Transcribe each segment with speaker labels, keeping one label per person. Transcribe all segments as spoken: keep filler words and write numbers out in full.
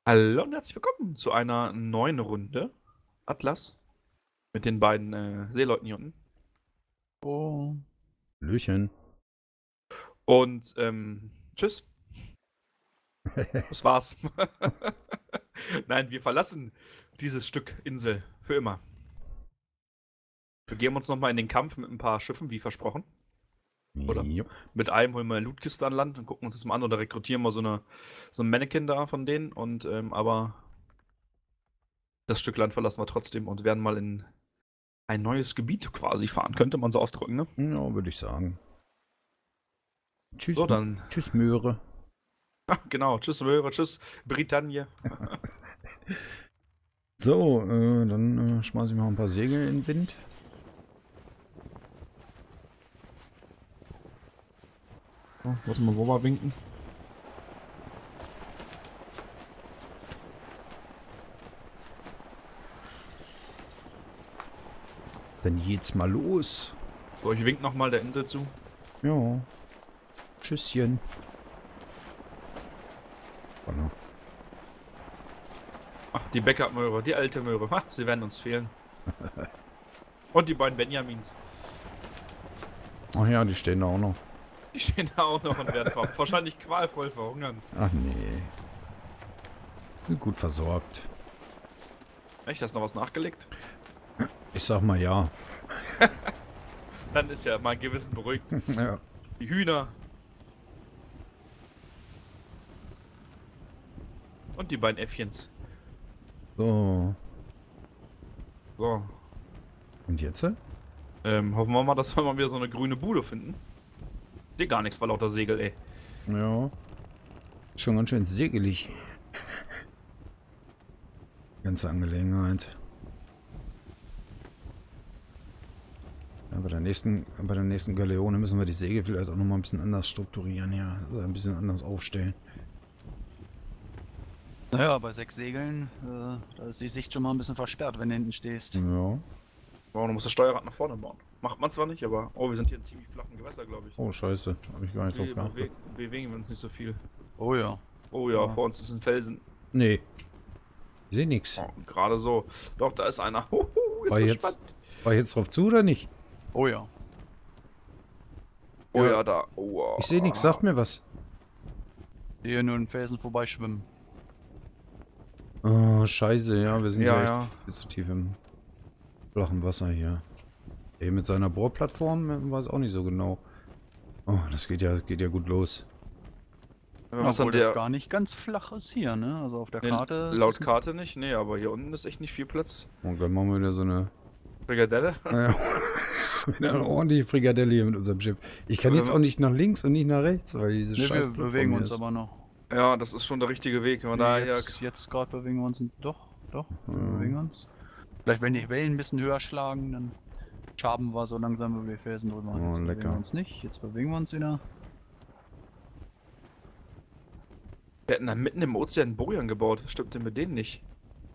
Speaker 1: Hallo und herzlich willkommen zu einer neuen Runde Atlas mit den beiden äh, Seeleuten hier unten.
Speaker 2: Oh.
Speaker 3: Hallöchen.
Speaker 1: Und ähm, tschüss, das war's. Nein, wir verlassen dieses Stück Insel für immer. Wir geben uns nochmal in den Kampf mit ein paar Schiffen, wie versprochen. Oder?
Speaker 3: Jo.
Speaker 1: Mit einem holen wir eine Lootkiste an Land und gucken uns das mal an oder rekrutieren wir so, eine, so ein Mannequin da von denen. Und ähm, aber das Stück Land verlassen wir trotzdem und werden mal in ein neues Gebiet quasi fahren, könnte man so ausdrücken, ne?
Speaker 3: Ja, würde ich sagen. Tschüss,
Speaker 1: So, dann
Speaker 3: tschüss Möhre.
Speaker 1: genau. Tschüss, Möhre. Tschüss, Britannia.
Speaker 3: So, äh, dann äh, schmeiße ich mal ein paar Segel in den Wind.
Speaker 1: Oh, warte mal, wo wir winken?
Speaker 3: Dann geht's mal los.
Speaker 1: So, ich wink nochmal der Insel zu.
Speaker 3: Ja. Tschüsschen. Voilà.
Speaker 1: Ach, die Backup-Möhre, die alte Möhre. Ha, sie werden uns fehlen. Und die beiden Benjamins.
Speaker 3: Ach ja, die stehen da auch noch.
Speaker 1: Die stehen da auch noch und werden ver wahrscheinlich qualvoll verhungern.
Speaker 3: Ach nee. Sind gut versorgt.
Speaker 1: Echt, hast du noch was nachgelegt?
Speaker 3: Ich sag mal ja.
Speaker 1: Dann ist ja mein Gewissen beruhigt.
Speaker 3: Ja.
Speaker 1: Die Hühner. Und die beiden Äffchens.
Speaker 3: So.
Speaker 1: So.
Speaker 3: Und jetzt?
Speaker 1: Ähm, hoffen wir mal, dass wir mal wieder so eine grüne Bude finden. Ich sehe gar nichts vor lauter Segel, ey.
Speaker 3: Ja. Schon ganz schön segelig. Ganze Angelegenheit. Ja, bei der nächsten, bei der nächsten Galeone müssen wir die Segel vielleicht auch noch mal ein bisschen anders strukturieren, ja. Also ein bisschen anders aufstellen.
Speaker 2: Naja, bei sechs Segeln, äh, da ist die Sicht schon mal ein bisschen versperrt, wenn du hinten stehst.
Speaker 3: Ja.
Speaker 1: Oh, du musst das Steuerrad nach vorne bauen. Macht man zwar nicht, aber... Oh, wir sind hier in ziemlich flachen Gewässer, glaube ich.
Speaker 3: Oh, scheiße. Habe ich gar nicht drauf
Speaker 1: Wir
Speaker 3: geachtet.
Speaker 1: bewegen, bewegen wir uns nicht so viel.
Speaker 2: Oh ja.
Speaker 1: Oh ja,
Speaker 2: Ja.
Speaker 1: vor uns ist ein Felsen.
Speaker 3: Nee. Ich sehe nichts.
Speaker 1: Oh, gerade so. Doch, da ist einer. Huhu, ist
Speaker 3: War
Speaker 1: so
Speaker 3: jetzt,
Speaker 1: spannend.
Speaker 3: war jetzt drauf zu oder nicht?
Speaker 2: Oh ja.
Speaker 1: Oh ja,
Speaker 3: Ja.
Speaker 1: da. Oh,
Speaker 3: Ich sehe nichts. Sagt mir was.
Speaker 2: Hier nur einen Felsen vorbeischwimmen.
Speaker 3: Oh, scheiße. Ja, wir sind
Speaker 1: Ja,
Speaker 3: ja, echt
Speaker 1: ja.
Speaker 3: viel zu tief im flachen Wasser hier. Ey, mit seiner Bohrplattform äh, weiß auch nicht so genau. Oh, das geht ja, geht ja gut los.
Speaker 1: Was
Speaker 2: Obwohl
Speaker 1: an
Speaker 2: das
Speaker 1: der...
Speaker 2: gar nicht ganz flach ist hier, ne? Also auf der
Speaker 1: Nee,
Speaker 2: Karte ist
Speaker 1: laut
Speaker 2: es
Speaker 1: Karte nicht, nee, aber hier unten ist echt nicht viel Platz.
Speaker 3: Und dann machen wir wieder so eine...
Speaker 1: Frikadelle?
Speaker 3: Naja, wieder eine ordentliche Frikadelle hier mit unserem Schiff. Ich kann jetzt auch nicht nach links und nicht nach rechts, weil diese
Speaker 2: Ne,
Speaker 3: scheiß
Speaker 2: wir
Speaker 3: Plattform
Speaker 2: bewegen
Speaker 3: hier
Speaker 2: uns
Speaker 3: ist.
Speaker 2: aber noch.
Speaker 1: Ja, das ist schon der richtige Weg. Wenn man
Speaker 2: Nee,
Speaker 1: da
Speaker 2: jetzt
Speaker 1: hier...
Speaker 2: jetzt gerade bewegen wir uns. Doch, doch, wir
Speaker 3: Ja.
Speaker 2: bewegen uns. Vielleicht wenn die Wellen ein bisschen höher schlagen, dann schaben wir so langsam über die Felsen drüber.
Speaker 3: Oh,
Speaker 2: Jetzt bewegen
Speaker 3: lecker.
Speaker 2: wir uns nicht, jetzt bewegen wir uns wieder.
Speaker 1: Wir hätten da mitten im Ozean Bojan gebaut. Was stimmt denn mit denen nicht?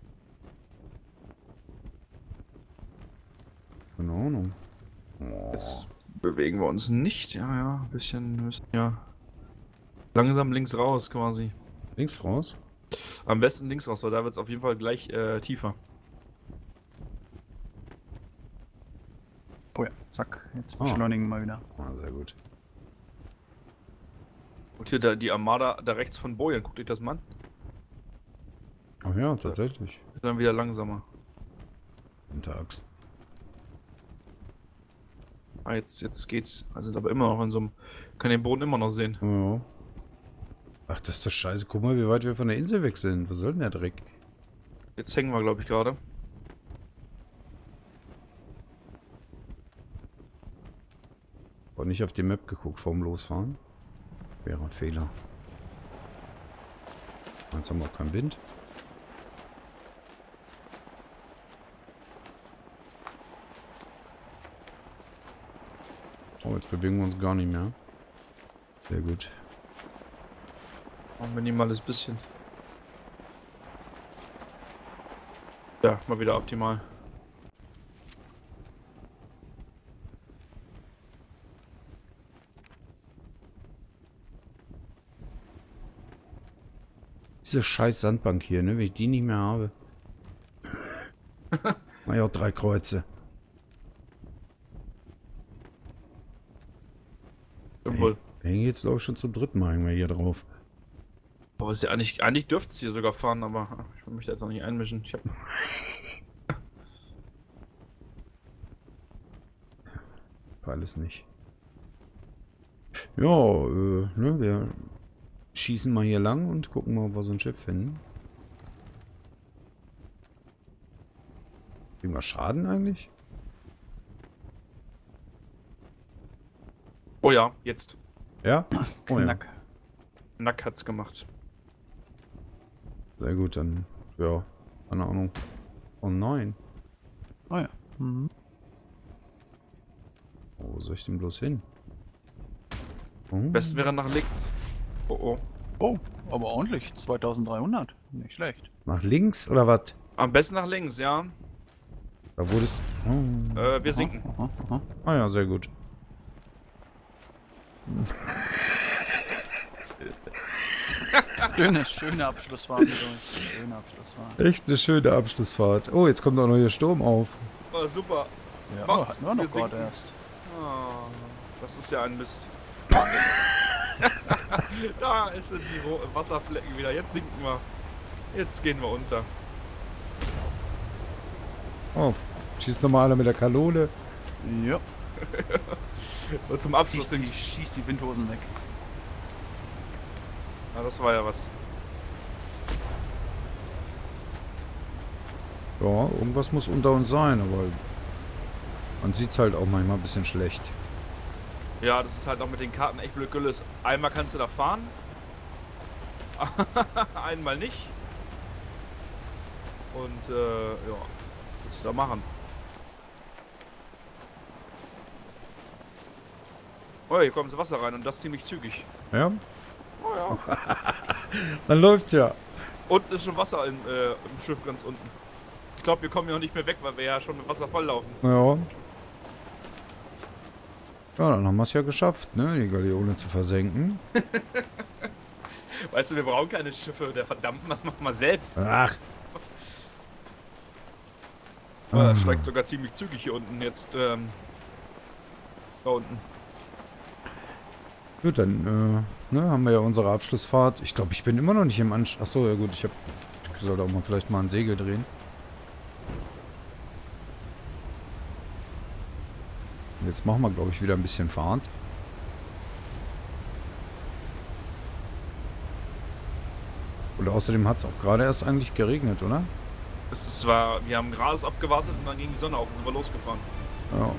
Speaker 3: Keine Ahnung. Oh.
Speaker 1: Jetzt bewegen wir uns nicht. Ja, ja, ein bisschen, ein bisschen, ja. Langsam links raus quasi.
Speaker 3: Links raus?
Speaker 1: Am besten links raus, weil da wird es auf jeden Fall gleich äh, tiefer.
Speaker 2: Oh ja, zack, jetzt
Speaker 3: Ah.
Speaker 2: beschleunigen wir mal wieder.
Speaker 3: Ah, sehr gut.
Speaker 1: Und hier da, die Armada da rechts von Bojan, guckt euch das mal an.
Speaker 3: Ach ja, tatsächlich.
Speaker 1: Ist dann wieder langsamer.
Speaker 3: Mittags.
Speaker 1: Ah, jetzt, jetzt geht's. Also aber immer noch in so einem. Kann den Boden immer noch sehen.
Speaker 3: Ja. Ach, das ist doch scheiße. Guck mal, wie weit wir von der Insel weg sind. Was soll denn der Dreck?
Speaker 1: Jetzt hängen wir, glaube ich, gerade.
Speaker 3: War nicht auf die Map geguckt vorm Losfahren. Wäre ein Fehler. Jetzt haben wir auch keinen Wind. Oh, jetzt bewegen wir uns gar nicht mehr. Sehr gut.
Speaker 1: Ein minimales bisschen. Ja, mal wieder optimal.
Speaker 3: Diese scheiß Sandbank hier, ne? Wenn ich die nicht mehr habe. Mach ich auch drei Kreuze.
Speaker 1: Jawohl.
Speaker 3: Wir hängen jetzt, glaube ich, schon zum dritten Mal hängen wir hier drauf.
Speaker 1: Aber ist ja eigentlich, eigentlich dürfte es hier sogar fahren, aber ich will mich da jetzt noch nicht einmischen. Ich hab...
Speaker 3: Alles nicht. Ja, äh, ne, wir schießen mal hier lang und gucken mal, ob wir so ein Schiff finden. Kriegen wir Schaden eigentlich?
Speaker 1: Oh ja, jetzt.
Speaker 3: Ja? Oh ja.
Speaker 2: Knack.
Speaker 1: Nack hat's gemacht.
Speaker 3: Sehr gut, dann, ja, keine Ahnung. Oh nein.
Speaker 2: Oh ja. Mhm.
Speaker 3: Oh, wo soll ich denn bloß hin? Oh.
Speaker 1: Am besten wäre nach links. Oh oh.
Speaker 2: Oh, aber ordentlich. zweitausenddreihundert. Nicht schlecht.
Speaker 3: Nach links oder was?
Speaker 1: Am besten nach links, ja.
Speaker 3: Da wurde es. Oh.
Speaker 1: Äh, wir sinken.
Speaker 2: Aha, aha.
Speaker 3: Ah ja, sehr gut.
Speaker 2: Schöne, schöne Abschlussfahrt mit euch. Schöne Abschlussfahrt.
Speaker 3: Echt eine schöne Abschlussfahrt. Oh, jetzt kommt auch noch hier Sturm auf.
Speaker 1: Oh, super.
Speaker 2: Ja,
Speaker 1: Macht's,
Speaker 2: hatten wir noch
Speaker 1: wir
Speaker 2: gerade
Speaker 1: sinken.
Speaker 2: erst.
Speaker 1: Oh, das ist ja ein Mist. Da ist die Ro- Wasserflecken wieder. Jetzt sinken wir. Jetzt gehen wir unter.
Speaker 3: Oh, schießt nochmal einer mit der Kanone.
Speaker 2: Ja.
Speaker 1: Und zum Abschluss.
Speaker 2: Schießt die, schießt die Windhosen weg.
Speaker 1: Ja, das war ja was.
Speaker 3: Ja, irgendwas muss unter uns sein, aber man sieht es halt auch manchmal ein bisschen schlecht.
Speaker 1: Ja, das ist halt auch mit den Karten echt blöd gelöst. Einmal kannst du da fahren. Einmal nicht. Und äh, ja, was willst du da machen? Oh, hier kommt das Wasser rein und das ziemlich zügig.
Speaker 3: Ja?
Speaker 1: Oh ja.
Speaker 3: Dann läuft's ja.
Speaker 1: Unten ist schon Wasser im, äh, im Schiff ganz unten. Ich glaube, wir kommen ja auch nicht mehr weg, weil wir ja schon mit Wasser volllaufen.
Speaker 3: Ja. Ja, dann haben wir es ja geschafft, ne, die Galeone zu versenken.
Speaker 1: Weißt du, wir brauchen keine Schiffe der Verdammten, das machen wir selbst.
Speaker 3: Ach.
Speaker 1: Oh, das steigt sogar ziemlich zügig hier unten jetzt. Ähm, da unten.
Speaker 3: Gut, dann äh, ne, haben wir ja unsere Abschlussfahrt. Ich glaube, ich bin immer noch nicht im Ansch... Achso, ja gut, ich hab... Ich sollte auch mal vielleicht mal ein Segel drehen. Jetzt machen wir, glaube ich, wieder ein bisschen Fahrt. Und außerdem hat es auch gerade erst eigentlich geregnet, oder?
Speaker 1: Es ist zwar, wir haben gerade abgewartet und dann ging die Sonne auf und sind wir losgefahren.
Speaker 3: Ja.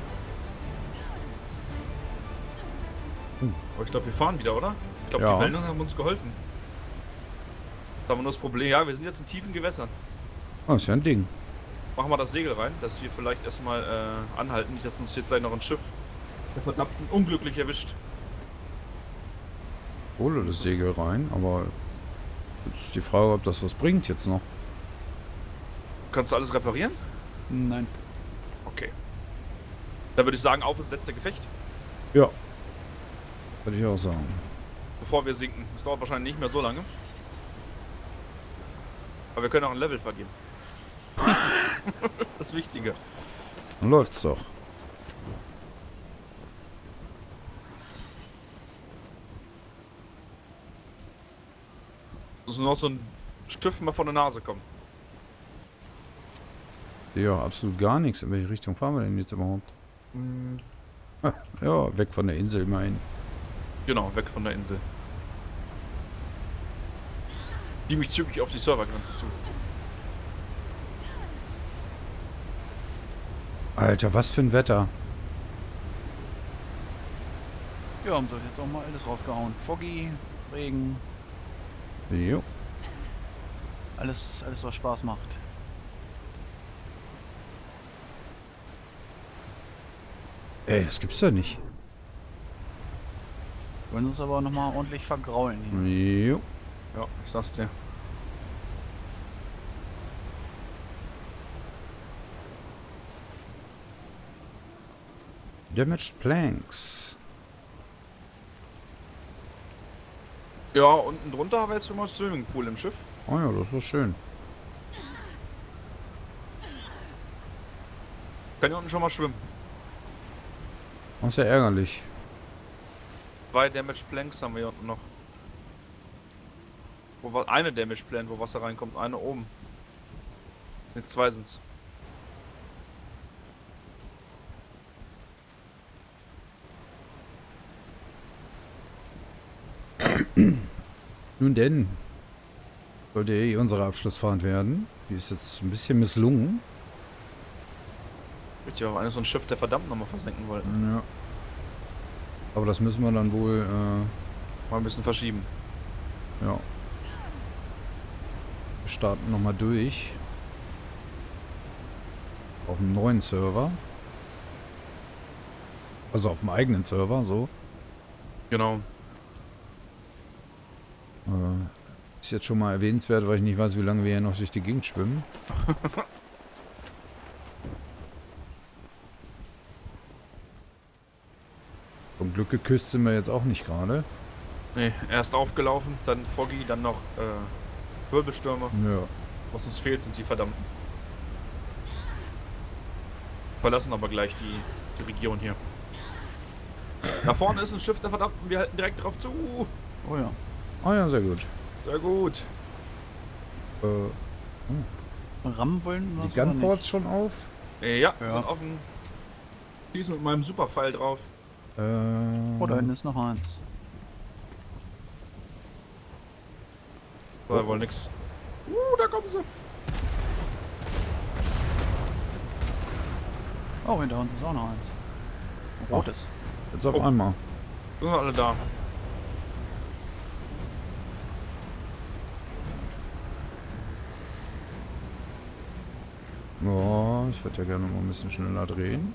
Speaker 1: Aber ich glaube, wir fahren wieder, oder? Ich glaube,
Speaker 3: Ja.
Speaker 1: die Wellen haben uns geholfen. Da haben wir nur das Problem, ja, wir sind jetzt in tiefen Gewässern.
Speaker 3: Oh, ist ja ein Ding.
Speaker 1: Machen wir das Segel rein, dass wir vielleicht erstmal äh, anhalten, nicht dass uns jetzt gleich noch ein Schiff der verdammten unglücklich erwischt.
Speaker 3: Hole das Segel rein, aber jetzt ist die Frage, ob das was bringt jetzt noch.
Speaker 1: Kannst du alles reparieren?
Speaker 2: Nein.
Speaker 1: Okay. Dann würde ich sagen, auf ins letzte Gefecht,
Speaker 3: Ja. Würde ich auch sagen.
Speaker 1: bevor wir sinken. Das dauert wahrscheinlich nicht mehr so lange. Aber wir können auch ein Level vergeben. Das Wichtige.
Speaker 3: Dann läuft's doch.
Speaker 1: Muss nur noch so ein Stift mal von der Nase kommen.
Speaker 3: Ja, absolut gar nichts. In welche Richtung fahren wir denn jetzt überhaupt? Ja, weg von der Insel immerhin.
Speaker 1: Genau, weg von der Insel. Ziemlich zügig auf die Servergrenze zu.
Speaker 3: Alter, was für ein Wetter.
Speaker 2: Ja, haben sie jetzt auch mal alles rausgehauen. Foggy, Regen,
Speaker 3: Jo.
Speaker 2: alles, alles was Spaß macht.
Speaker 3: Ey, das gibt's doch nicht.
Speaker 2: Wollen uns aber nochmal ordentlich vergraulen hier.
Speaker 3: Jo.
Speaker 1: Ja, ich sag's dir.
Speaker 3: Damaged Planks.
Speaker 1: Ja, unten drunter haben wir jetzt schon mal Swimmingpool im Schiff.
Speaker 3: Oh ja, das ist schön.
Speaker 1: Können hier unten schon mal schwimmen.
Speaker 3: Das ist ja ärgerlich.
Speaker 1: Zwei Damage Planks haben wir hier unten noch. Wo wa- eine Damage Plan, wo Wasser reinkommt, eine oben. Ne, zwei sind's.
Speaker 3: Nun denn. Sollte eh unsere Abschlussfahrt werden. Die ist jetzt ein bisschen misslungen.
Speaker 1: Richtig, aber eines so ein Schiff der verdammt nochmal versenken wollten.
Speaker 3: Ja. Aber das müssen wir dann wohl,
Speaker 1: Mal ein bisschen verschieben.
Speaker 3: äh, ja. Wir starten nochmal durch. Auf dem neuen Server. Also auf dem eigenen Server, so.
Speaker 1: Genau.
Speaker 3: Äh, ist jetzt schon mal erwähnenswert, weil ich nicht weiß, wie lange wir hier noch durch die Gegend schwimmen. Vom Glück geküsst sind wir jetzt auch nicht gerade.
Speaker 1: Ne, erst aufgelaufen, dann Foggy, dann noch äh, Wirbelstürme.
Speaker 3: Ja.
Speaker 1: Was uns fehlt, sind die verdammten. Verlassen aber gleich die, die Region hier. Da vorne ist ein Schiff der verdammten, wir halten direkt drauf zu.
Speaker 2: Oh ja.
Speaker 3: Ah ja, sehr gut.
Speaker 1: Sehr gut.
Speaker 3: Äh,
Speaker 2: Rammen wollen wir
Speaker 3: die Gunports schon auf?
Speaker 1: Äh, ja,
Speaker 2: Ja.
Speaker 1: sind offen. Schieß mit meinem Superpfeil drauf.
Speaker 3: Äh,
Speaker 2: Oh, da hinten ist noch eins.
Speaker 1: War ja wohl nix. Uh, da kommen sie.
Speaker 2: Oh, hinter uns ist auch noch eins. Ein rotes.
Speaker 3: Jetzt auf
Speaker 1: Oh.
Speaker 3: einmal.
Speaker 1: Sind wir alle da.
Speaker 3: Ja, ich würde ja gerne mal ein bisschen schneller drehen.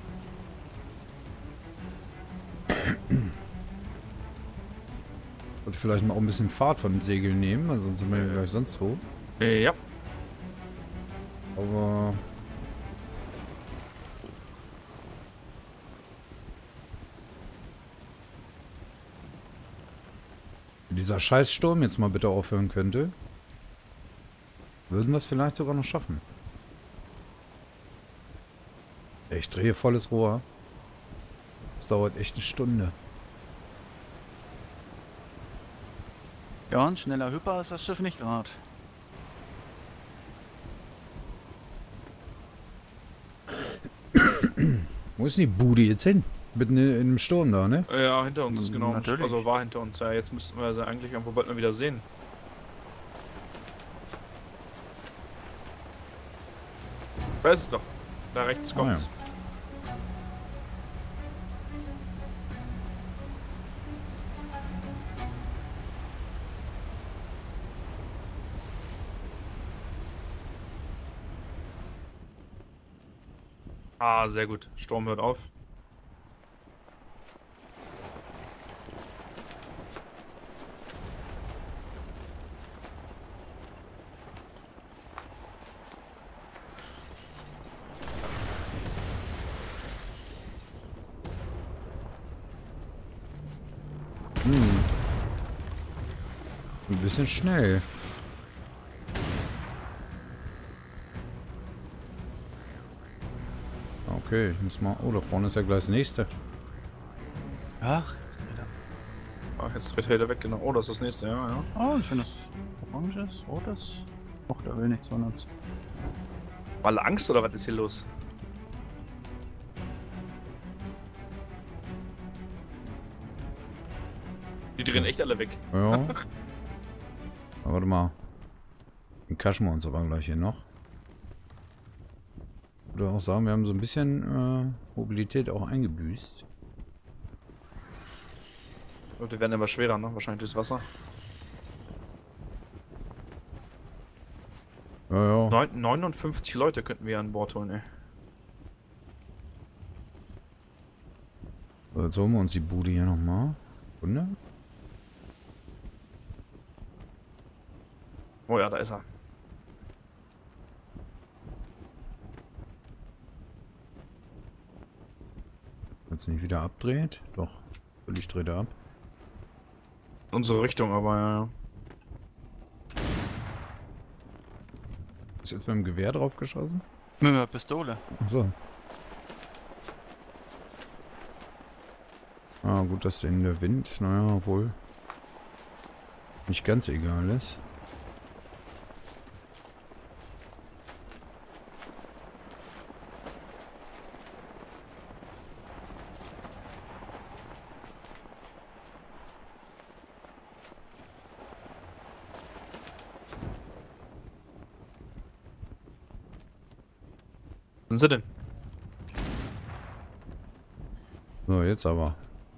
Speaker 3: Und vielleicht mal auch ein bisschen Fahrt von den Segeln nehmen, also sonst sind wir ja gleich sonst wo.
Speaker 1: Äh, ja.
Speaker 3: Aber... Wenn dieser Scheißsturm jetzt mal bitte aufhören könnte, würden wir es vielleicht sogar noch schaffen. Ich drehe volles Rohr. Das dauert echt eine Stunde.
Speaker 2: Ja, ein schneller Hüpper ist das Schiff nicht gerade.
Speaker 3: Wo ist denn die Bude jetzt hin? Mitten in, in dem Sturm da, ne?
Speaker 1: Äh, Ja, hinter uns,
Speaker 2: Mm,
Speaker 1: genau.
Speaker 2: natürlich.
Speaker 1: Also war hinter uns. Ja, jetzt müssten wir sie eigentlich irgendwo bald mal wieder sehen. Da ist es doch. Da rechts
Speaker 3: Ah,
Speaker 1: kommt's. Ah, sehr gut. Sturm hört auf.
Speaker 3: Hm. Ein bisschen schnell. Okay, ich muss mal... Oh, da vorne ist ja gleich das nächste.
Speaker 2: Ach, jetzt wieder.
Speaker 1: Ah, jetzt dreht er weg, genau. Oh, das ist das nächste, ja, ja.
Speaker 2: Oh, ein schönes oranges, rotes. Och, da will nichts von uns.
Speaker 1: War alle Angst oder was ist hier los? Die drehen echt alle weg.
Speaker 3: Ja. Aber warte mal. Den cashen wir uns aber gleich hier noch. Ich würde auch sagen, wir haben so ein bisschen äh, Mobilität auch eingebüßt.
Speaker 1: Und die werden immer schwerer, ne? Wahrscheinlich durchs Wasser.
Speaker 3: Ja, ja.
Speaker 1: Neun- neunundfünfzig Leute könnten wir an Bord holen, ey.
Speaker 3: So, jetzt holen wir uns die Bude hier nochmal. Sekunde.
Speaker 1: Oh ja, da ist er.
Speaker 3: Jetzt nicht wieder abdreht. Doch, ich drehe ab.
Speaker 1: Unsere Richtung, aber ja, ja.
Speaker 3: Ist jetzt mit dem Gewehr drauf geschossen?
Speaker 2: Mit einer Pistole.
Speaker 3: Achso. Ah, gut, dass in der Wind, naja, obwohl nicht ganz egal ist.
Speaker 1: Wo sind sie denn?
Speaker 3: So, jetzt aber.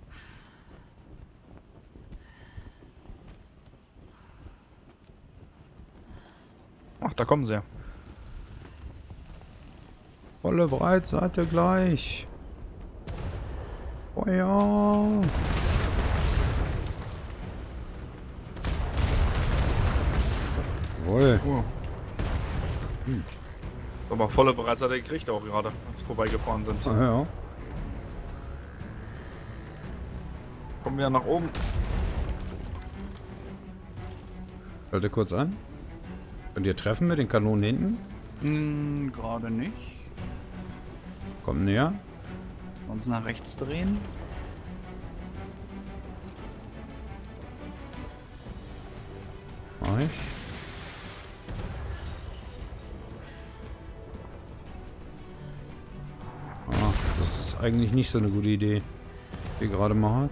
Speaker 1: Ach, da kommen sie ja.
Speaker 3: Volle Breitseite gleich. Feuer. Jawohl.
Speaker 1: Oh.
Speaker 3: Hm.
Speaker 1: Aber volle Bereitseite gekriegt auch gerade, als sie vorbeigefahren sind.
Speaker 3: Ah, ja.
Speaker 1: Kommen wir nach oben.
Speaker 3: Halte kurz an. Könnt ihr treffen mit den Kanonen hinten?
Speaker 2: Hm, gerade nicht.
Speaker 3: Kommt näher.
Speaker 2: Uns nach rechts drehen.
Speaker 3: Mach ich. Ah, das ist eigentlich nicht so eine gute Idee, die ich gerade mache.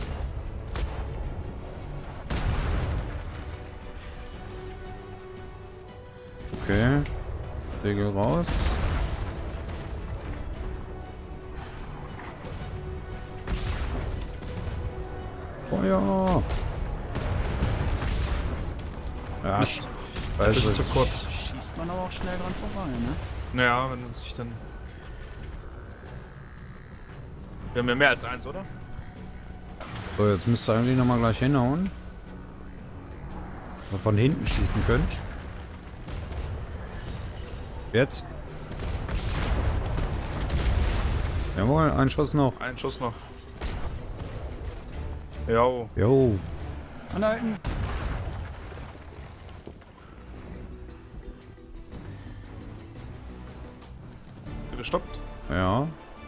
Speaker 3: Okay. Segel raus. Feuer! Ja,
Speaker 1: Mist.
Speaker 3: weiß
Speaker 1: Das ist
Speaker 3: es.
Speaker 1: zu kurz.
Speaker 2: Schießt man aber auch schnell dran vorbei, ne?
Speaker 1: Naja, wenn es sich dann... Wir haben ja mehr als eins, oder?
Speaker 3: So, jetzt müsst ihr eigentlich nochmal gleich hinhauen. Dass ihr von hinten schießen könnt. Jetzt. Jawohl, ein Schuss noch.
Speaker 1: Ein Schuss noch. Jo.
Speaker 3: Jo.
Speaker 2: Anhalten!
Speaker 1: Gestoppt.
Speaker 3: Ja.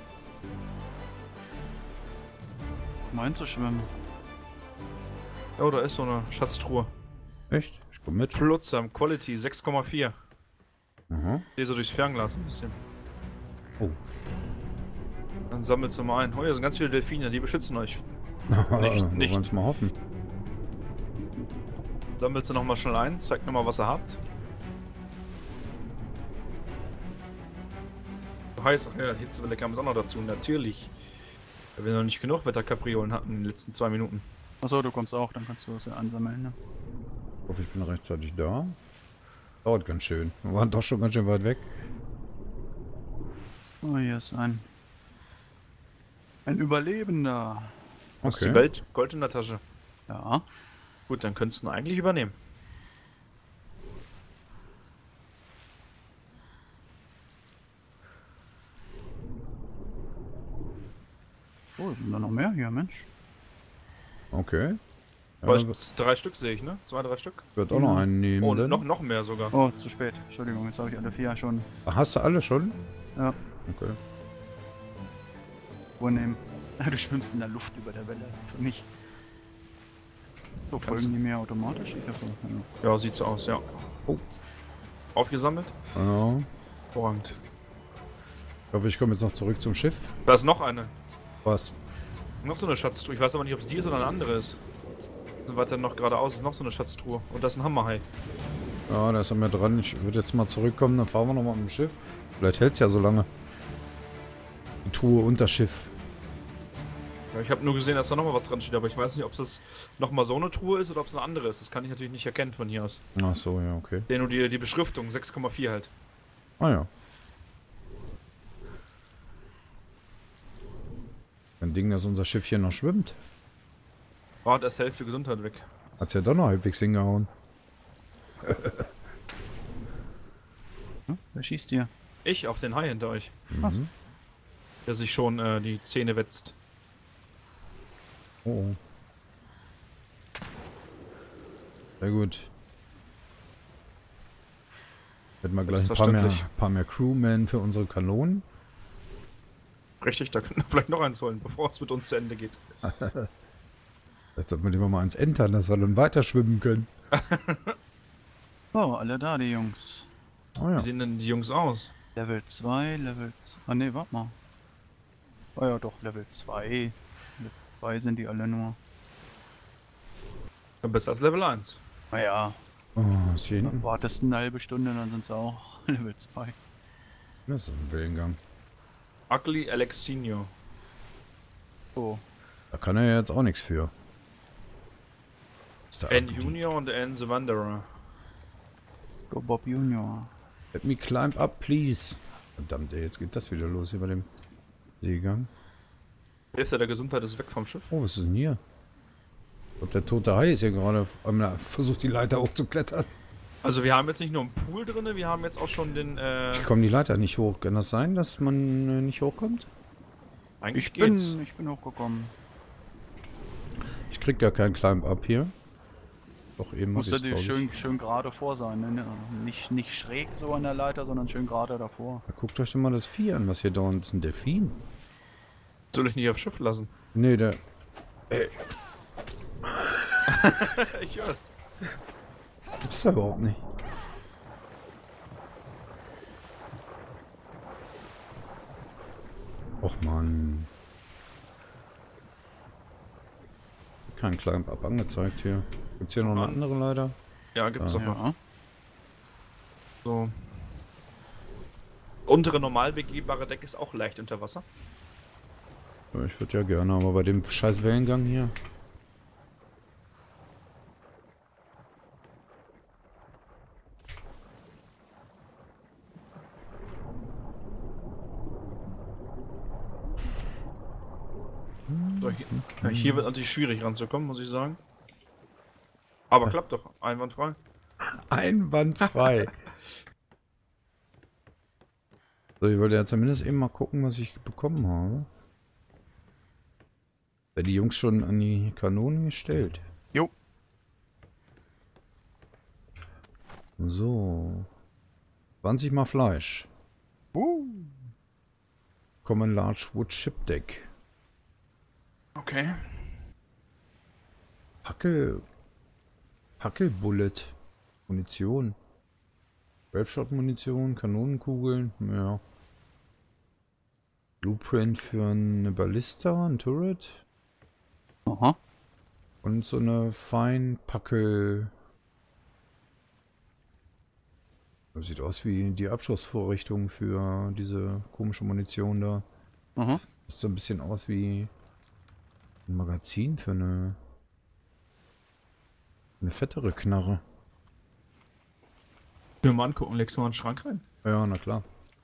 Speaker 2: Mal hinzuschwimmen.
Speaker 1: Oh, da ist so eine Schatztruhe.
Speaker 3: Echt? Ich komm mit.
Speaker 1: Flutsam, Quality sechs Komma vier.
Speaker 3: Aha.
Speaker 1: Sehe so durchs Fernglas ein bisschen.
Speaker 3: Oh.
Speaker 1: Dann sammelt sie mal ein. Oh, hier sind ganz viele Delfine, die beschützen euch.
Speaker 3: Nicht,
Speaker 1: nicht.
Speaker 3: Wir wollen es mal hoffen.
Speaker 1: Sammelt sie nochmal schnell ein, zeigt nochmal, was ihr habt. Heiß, ach ja, Hitzewelle kam es auch noch dazu, natürlich. Weil wir noch nicht genug Wetterkapriolen hatten in den letzten zwei Minuten.
Speaker 2: Achso, du kommst auch, dann kannst du das ja ansammeln, ne?
Speaker 3: Ich hoffe, ich bin rechtzeitig da. Dauert ganz schön. Wir waren doch schon ganz schön weit weg.
Speaker 2: Oh, hier ist ein... Ein Überlebender.
Speaker 1: Aus die Welt, Gold in der Tasche.
Speaker 2: Ja.
Speaker 1: Gut, dann könntest du ihn eigentlich übernehmen.
Speaker 2: Oh, sind da noch mehr hier, Mensch.
Speaker 3: Okay. Ja,
Speaker 1: Aber
Speaker 3: wird
Speaker 1: drei Stück sehe ich, ne? Zwei, drei Stück.
Speaker 3: auch noch einen nehmen.
Speaker 1: Oh,
Speaker 3: denn.
Speaker 1: noch, noch mehr sogar.
Speaker 2: Oh, zu spät. Entschuldigung, jetzt habe ich alle vier schon.
Speaker 3: Ach, hast du alle schon?
Speaker 2: Ja.
Speaker 3: Okay.
Speaker 2: Vornehmen. Du schwimmst in der Luft über der Welle. Für mich. So,
Speaker 1: Kannst-
Speaker 2: folgen die mir automatisch? Ich hoffe, ja.
Speaker 1: Ja, sieht so aus, ja.
Speaker 3: Oh.
Speaker 1: Aufgesammelt?
Speaker 3: Ja.
Speaker 1: Hervorragend.
Speaker 3: Ich hoffe, ich komme jetzt noch zurück zum Schiff.
Speaker 1: Da ist noch eine.
Speaker 3: Was?
Speaker 1: Noch so eine Schatztruhe. Ich weiß aber nicht, ob es die ist oder eine andere ist. So weiter noch geradeaus ist noch so eine Schatztruhe. Und das ist ein Hammerhai.
Speaker 3: Ja, da ist er mir dran. Ich würde jetzt mal zurückkommen, dann fahren wir nochmal mit dem Schiff. Vielleicht hält es ja so lange. Die Truhe und das Schiff.
Speaker 1: Ja, ich habe nur gesehen, dass da nochmal was dran steht, aber ich weiß nicht, ob es nochmal so eine Truhe ist oder ob es eine andere ist. Das kann ich natürlich nicht erkennen von hier aus.
Speaker 3: Ach so, ja, okay.
Speaker 1: Der nur die, die Beschriftung, sechs Komma vier halt.
Speaker 3: Ah ja. Ein Ding, dass unser Schiff hier noch schwimmt.
Speaker 1: War erst Hälfte Gesundheit weg.
Speaker 3: Hat's ja doch noch halbwegs hingehauen.
Speaker 2: Hm? Wer schießt hier?
Speaker 1: Ich auf den Hai hinter euch,
Speaker 2: Was?
Speaker 3: Mhm.
Speaker 1: der sich schon äh, die Zähne wetzt.
Speaker 3: Oh, oh. Sehr gut. Hätten wir gleich ein paar
Speaker 1: Selbstverständlich.
Speaker 3: mehr, paar mehr Crewmen für unsere Kanonen.
Speaker 1: Richtig, da können wir vielleicht noch eins holen, bevor es mit uns zu Ende geht.
Speaker 3: Jetzt sollten wir lieber mal eins entern, dass wir dann weiter schwimmen können.
Speaker 2: So, alle da, die Jungs.
Speaker 3: Oh ja.
Speaker 1: Wie sehen denn die Jungs aus?
Speaker 2: Level zwei, Level zwei. Ah ne, warte mal. Oh ja, doch, Level zwei. Level zwei sind die alle nur.
Speaker 1: Besser als Level eins.
Speaker 2: Naja,
Speaker 3: Oh, ist hier
Speaker 2: dann
Speaker 3: hinten?
Speaker 2: wartest du eine halbe Stunde, dann sind sie auch Level zwei.
Speaker 3: Das ist ein Wellengang.
Speaker 1: Ugly Alexinho.
Speaker 2: So,
Speaker 3: Da kann er ja jetzt auch nichts für. Ist der
Speaker 1: N
Speaker 3: Ugly.
Speaker 1: Junior und N The Wanderer.
Speaker 2: go Bob Junior.
Speaker 3: Let me climb up, please. Verdammt, ey, jetzt geht das wieder los hier bei dem Seegang.
Speaker 1: Die Hälfte der Gesundheit ist weg vom Schiff.
Speaker 3: Oh, was ist denn hier? Ich glaube, der tote Hai ist hier gerade einmal versucht, die Leiter hochzuklettern.
Speaker 1: Also wir haben jetzt nicht nur einen Pool drin, wir haben jetzt auch schon den, äh,
Speaker 3: Ich komme die Leiter nicht hoch. Kann das sein, dass man äh, nicht hochkommt?
Speaker 1: eigentlich
Speaker 2: Ich bin,
Speaker 1: geht's.
Speaker 2: ich bin hochgekommen.
Speaker 3: Ich krieg ja keinen Climb-Up hier. Doch eben hab
Speaker 2: Musste
Speaker 3: ich's,
Speaker 2: die
Speaker 3: glaub ich.
Speaker 2: schön, schön gerade vor sein. Ne? Nicht, nicht schräg so an der Leiter, sondern schön gerade davor.
Speaker 3: Ja, guckt euch doch mal das Vieh an, was hier dauernd ist. Ein Delfin?
Speaker 1: Soll ich nicht aufs Schiff lassen?
Speaker 3: Nee, der...
Speaker 1: Ich hör's.
Speaker 3: Gibt's da überhaupt nicht. Och man. Kein Climb-Up angezeigt hier. Gibt's hier noch eine
Speaker 1: An.
Speaker 3: andere Leiter?
Speaker 1: Ja, gibt's doch
Speaker 3: Ah.
Speaker 1: noch.
Speaker 2: Ja.
Speaker 1: So. Untere normal begehbare Deck ist auch leicht unter Wasser.
Speaker 3: Ja, ich würde ja gerne, aber bei dem scheiß Wellengang hier.
Speaker 1: So, hier, ja, hier wird natürlich schwierig ranzukommen, muss ich sagen. Aber klappt doch, einwandfrei.
Speaker 3: Einwandfrei. So, ich wollte ja zumindest eben mal gucken, was ich bekommen habe. Ja, die Jungs schon an die Kanonen gestellt.
Speaker 2: Jo.
Speaker 3: So. zwanzig mal Fleisch.
Speaker 2: Uh.
Speaker 3: Common Large Wood Ship Deck.
Speaker 1: Okay.
Speaker 3: Hackel. Hackelbullet. Munition. Grapeshot-Munition, Kanonenkugeln, ja. Blueprint für eine Ballista, ein Turret.
Speaker 2: Aha.
Speaker 3: Und so eine Feinpackel. Das sieht aus wie die Abschussvorrichtung für diese komische Munition da.
Speaker 2: Aha.
Speaker 3: Sieht so ein bisschen aus wie ein Magazin für eine eine fettere Knarre.
Speaker 1: Will mal angucken, legst du mal einen Schrank rein?
Speaker 3: Ja, na klar.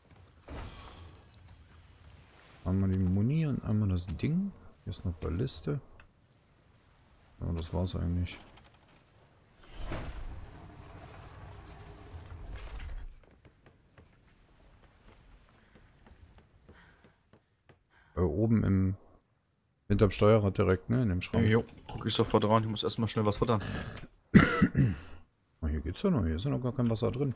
Speaker 3: Einmal die Muni und einmal das Ding. Hier ist noch Balliste. Ja, das war's eigentlich. Äh, oben im hinterm Steuerrad direkt, ne? In dem Schrank.
Speaker 1: Jo, guck ich sofort dran, ich muss erstmal schnell was futtern.
Speaker 3: Oh, hier geht's ja noch, hier ist ja noch gar kein Wasser drin.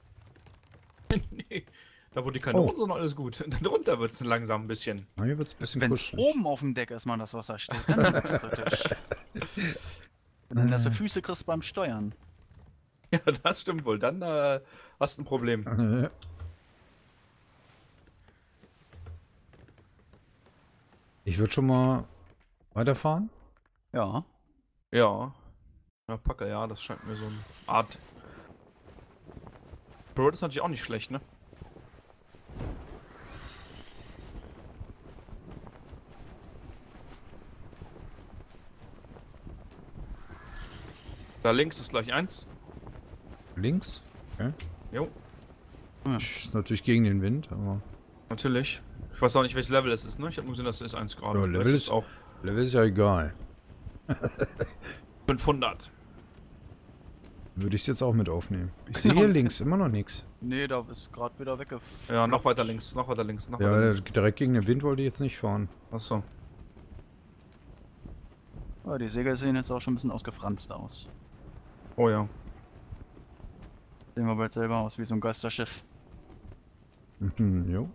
Speaker 1: Nee, da wo die Kanonen
Speaker 3: Oh.
Speaker 1: sind, alles gut. Darunter wird's langsam ein bisschen.
Speaker 3: Na, hier wird's ein bisschen
Speaker 2: Wenn es
Speaker 3: kuschelig.
Speaker 2: oben auf dem Deck erstmal das Wasser steht, dann wird's kritisch. Wenn du nasse Füße kriegst beim Steuern.
Speaker 1: Ja, das stimmt wohl. Dann äh, hast du ein Problem.
Speaker 3: Äh. Ich würde schon mal weiterfahren.
Speaker 2: Ja.
Speaker 1: Ja. Ja, Packe, ja, das scheint mir so eine Art. Bird ist natürlich auch nicht schlecht, ne? Da links ist gleich eins.
Speaker 3: Links. Okay.
Speaker 1: Jo,
Speaker 3: Ist natürlich gegen den Wind, aber
Speaker 1: natürlich. Ich weiß auch nicht, welches Level es ist, ne? Ich habe nur gesehen, das ist eins gerade.
Speaker 3: Ja,
Speaker 1: Vielleicht
Speaker 3: Level
Speaker 1: ist
Speaker 3: ist-
Speaker 1: es auch
Speaker 3: Level ist ja egal.
Speaker 1: fünfhundert.
Speaker 3: Würde ich es jetzt auch mit aufnehmen. Ich sehe hier links immer noch nichts.
Speaker 2: Nee, da ist gerade wieder weggef...
Speaker 1: Ja, noch weiter links, noch weiter links, noch
Speaker 3: Ja,
Speaker 1: weiter
Speaker 3: der-
Speaker 1: links.
Speaker 3: direkt gegen den Wind wollte ich jetzt nicht fahren.
Speaker 1: Achso.
Speaker 2: Ja, die Segel sehen jetzt auch schon ein bisschen ausgefranst aus.
Speaker 1: Oh ja.
Speaker 2: Sehen wir bald selber aus wie so ein Geisterschiff.
Speaker 3: Mhm, jo.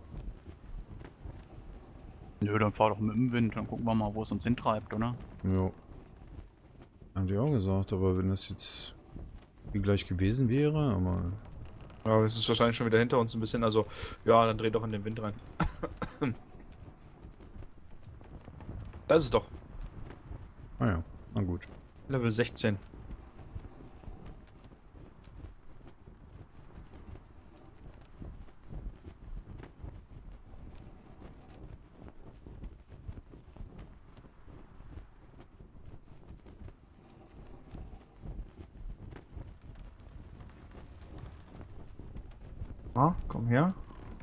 Speaker 2: Nö, dann fahr doch mit dem Wind, dann gucken wir mal, wo es uns hintreibt, oder?
Speaker 3: Jo. Haben die auch gesagt, aber wenn das jetzt wie gleich gewesen wäre, aber...
Speaker 1: Ja, es ist wahrscheinlich schon wieder hinter uns ein bisschen, also ja, dann dreh doch in den Wind rein. Da ist es doch.
Speaker 3: Ah ja, na gut.
Speaker 1: Level sechzehn. Ah, komm her.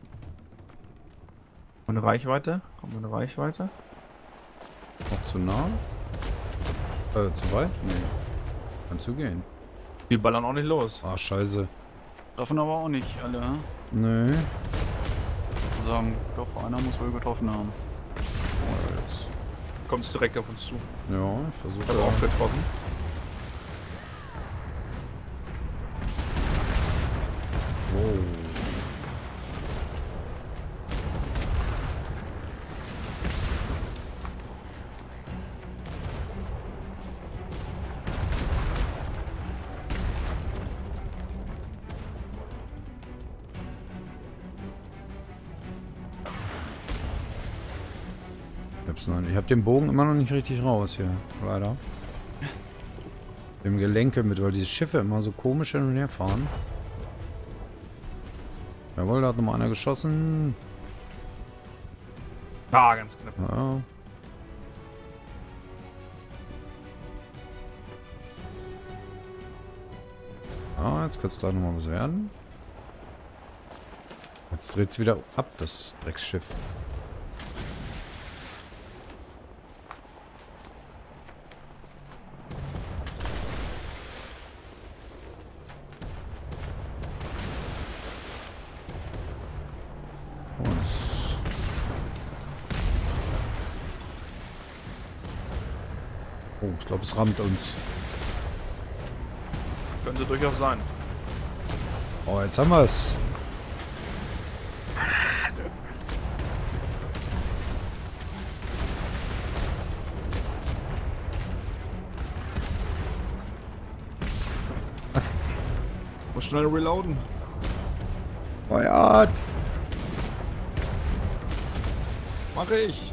Speaker 1: Eine Reichweite. Komm, eine Reichweite.
Speaker 3: Auch zu nah? Äh, zu weit? Nee. Kann zu gehen.
Speaker 1: Die ballern auch nicht los.
Speaker 3: Ah, scheiße.
Speaker 2: Treffen aber auch nicht alle, hä?
Speaker 3: Nee.
Speaker 2: Sozusagen, doch, einer muss wohl getroffen haben.
Speaker 3: Oh, jetzt.
Speaker 1: Kommst direkt auf uns zu.
Speaker 3: Ja, ich versuche.
Speaker 1: Ich habe auch getroffen.
Speaker 3: Wow. Ich hab's noch nicht. Ich hab den Bogen immer noch nicht richtig raus hier. Leider. Dem Gelenke mit, weil diese Schiffe immer so komisch hin und her fahren. Jawohl, da hat nochmal einer geschossen.
Speaker 1: Ah, ganz knapp.
Speaker 3: Ja. Ah, jetzt kann es gleich nochmal was werden. Jetzt dreht es wieder ab, das Drecksschiff. Oh, ich glaube, es rammt uns.
Speaker 1: Könnte durchaus sein.
Speaker 3: Oh, jetzt haben wir es.
Speaker 1: Muss schnell reloaden.
Speaker 3: Feuert!
Speaker 1: Mach ich.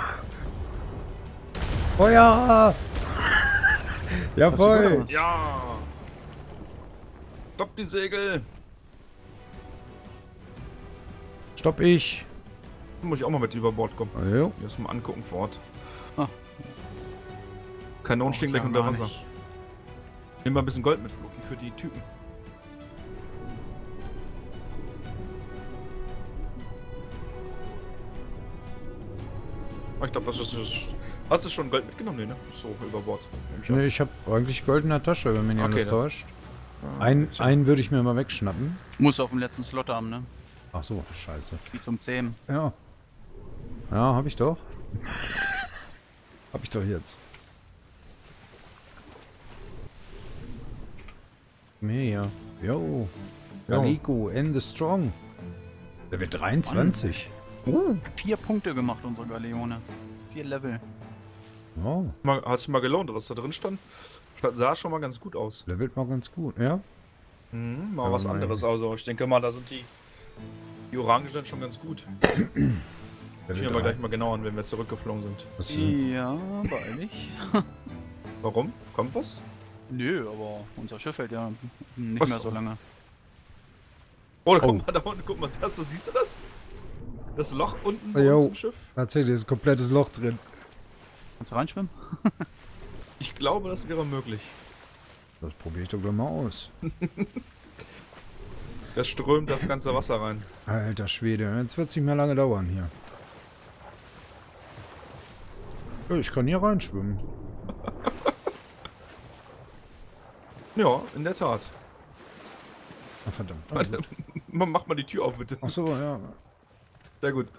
Speaker 3: Feuer! Jawohl!
Speaker 1: Ja. Stopp die Segel.
Speaker 3: Stopp ich!
Speaker 1: Muss ich auch mal mit über Bord kommen.
Speaker 3: Ah, jo.
Speaker 1: Erst mal angucken vor Ort.
Speaker 2: Ah.
Speaker 1: Kanonen stehen gleich
Speaker 2: Ja,
Speaker 1: unter
Speaker 2: gar
Speaker 1: Wasser.
Speaker 2: nicht.
Speaker 1: Nimm mal ein bisschen Gold mit, Floki, für die Typen. Oh, ich glaube, das ist, ist. Hast du schon Gold mitgenommen? Nee, ne? Ist so über Bord. Nehm ich an.
Speaker 3: Nee, ich habe eigentlich Gold in der Tasche, wenn mich nicht
Speaker 1: Okay,
Speaker 3: alles
Speaker 1: dann.
Speaker 3: täuscht.
Speaker 1: Ah,
Speaker 3: Ein,
Speaker 1: tja.
Speaker 3: einen würde ich mir mal wegschnappen.
Speaker 2: Muss auf dem letzten Slot haben, ne?
Speaker 3: Ach so, scheiße.
Speaker 2: Wie zum Zähmen.
Speaker 3: Ja. Ja, hab ich doch. Hab ich doch jetzt. Komm her hier. Jo.
Speaker 1: Jo.
Speaker 3: Galico, Ende strong. Der wird dreiundzwanzig.
Speaker 2: Uh. Vier Punkte gemacht, unsere Galeone. Vier Level.
Speaker 3: Oh,
Speaker 1: Mal, hast du mal gelohnt, was da drin stand? Stand- Sah schon mal ganz gut aus.
Speaker 3: levelt mal ganz gut, ja?
Speaker 1: Mhm, mal
Speaker 3: Ja,
Speaker 1: was
Speaker 3: nein.
Speaker 1: anderes. Also, ich denke mal, da sind die, die Orangen dann schon ganz gut. Schauen
Speaker 3: Level
Speaker 1: wir
Speaker 3: drei.
Speaker 1: gleich mal genau an, wenn wir zurückgeflogen sind.
Speaker 3: Was ist,
Speaker 2: Ja, beeilig.
Speaker 1: Warum? Kommt was?
Speaker 2: Nö, aber unser Schiff hält ja nicht
Speaker 1: Was?
Speaker 2: mehr so lange.
Speaker 1: Oh, da
Speaker 3: Oh.
Speaker 1: guck mal da unten, guck mal, was hast du? Siehst du das? Das Loch unten bei
Speaker 3: Jo.
Speaker 1: uns im Schiff?
Speaker 3: tatsächlich ist ein komplettes Loch drin.
Speaker 2: Kannst du reinschwimmen?
Speaker 1: Ich glaube, das wäre möglich.
Speaker 3: Das probiere ich doch gleich mal aus.
Speaker 1: Da strömt das ganze Wasser rein.
Speaker 3: Alter Schwede, jetzt wird es nicht mehr lange dauern hier. Ja, ich kann hier reinschwimmen.
Speaker 1: Ja, in der Tat.
Speaker 3: Ah, verdammt. Ah,
Speaker 1: Warte,
Speaker 3: gut.
Speaker 1: mach mal die Tür auf, bitte.
Speaker 3: Ach so, ja.
Speaker 1: Sehr gut.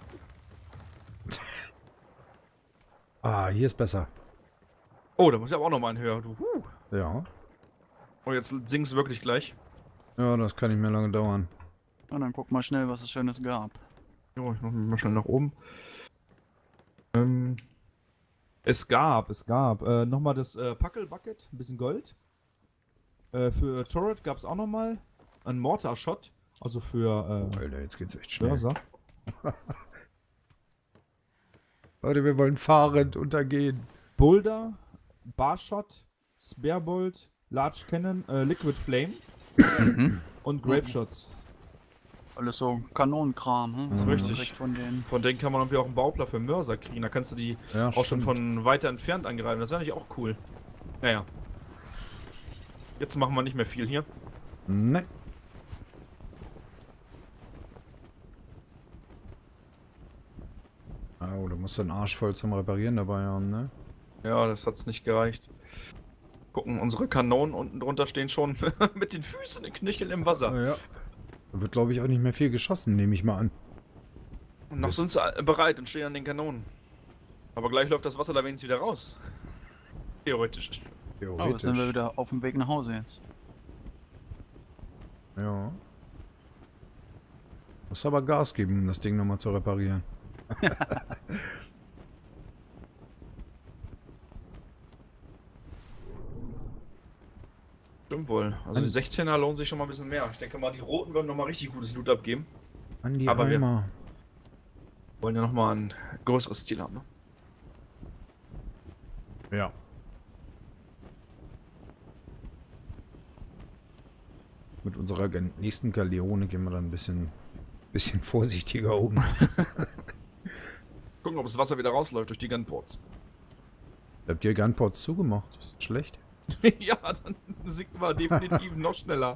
Speaker 3: Ah, hier ist besser.
Speaker 1: Oh, da muss ich aber auch noch mal einen höher. Du. Huh.
Speaker 3: Ja.
Speaker 1: Oh, jetzt sing's wirklich gleich.
Speaker 3: Ja, das kann nicht mehr lange dauern.
Speaker 2: Und dann guck mal schnell, was es Schönes gab.
Speaker 1: Jo, ich mach mal schnell nach oben. Ähm, es gab, es gab äh, nochmal das äh, Packel Bucket, ein bisschen Gold. Äh, für Turret gab es auch nochmal einen Mortar Shot, also für äh,
Speaker 3: Alter, jetzt geht's echt schnell.
Speaker 1: Börser.
Speaker 3: Leute, wir wollen fahrend untergehen.
Speaker 1: Boulder, Barshot, Sparebolt, Large Cannon, äh, Liquid Flame und Grape Shots.
Speaker 2: Alles so Kanonenkram, hm?
Speaker 1: Das ist
Speaker 2: man
Speaker 1: richtig.
Speaker 2: kriegt Von denen.
Speaker 1: Von denen kann man irgendwie auch einen Bauplan für Mörser kriegen. Da kannst du die
Speaker 3: Ja,
Speaker 1: auch schon
Speaker 3: stimmt.
Speaker 1: von weiter entfernt angreifen. Das wäre eigentlich auch cool. Naja. Jetzt machen wir nicht mehr viel hier.
Speaker 3: Ne. Oh, du musst einen Arsch voll zum Reparieren dabei haben, ne?
Speaker 1: Ja, das hat's nicht gereicht. Gucken, unsere Kanonen unten drunter stehen schon mit den Füßen in Knöchel im Wasser.
Speaker 3: Ja. Da wird, glaube ich, auch nicht mehr viel geschossen, nehme ich mal an.
Speaker 1: Und noch
Speaker 3: Das-
Speaker 1: sind sie bereit und stehen an den Kanonen. Aber gleich läuft das Wasser da wenigstens wieder raus. Theoretisch.
Speaker 2: Oh, jetzt
Speaker 3: Theoretisch.
Speaker 2: sind wir wieder auf dem Weg nach Hause jetzt.
Speaker 3: Ja. Muss aber Gas geben, um das Ding nochmal zu reparieren.
Speaker 1: Stimmt wohl. Also die sechzehner lohnen sich schon mal ein bisschen mehr. Ich denke mal, die roten würden nochmal richtig gutes Loot abgeben.
Speaker 3: An die
Speaker 1: Aber wir-
Speaker 3: Eimer.
Speaker 1: Wollen ja nochmal ein größeres Ziel haben, ne?
Speaker 3: Ja. Mit unserer gen- nächsten Galeone gehen wir dann ein bisschen, bisschen vorsichtiger um.
Speaker 1: Gucken, ob das Wasser wieder rausläuft durch die Gunports.
Speaker 3: Habt ihr Gunports zugemacht? Das ist schlecht.
Speaker 1: Ja, dann sinken wir definitiv noch schneller.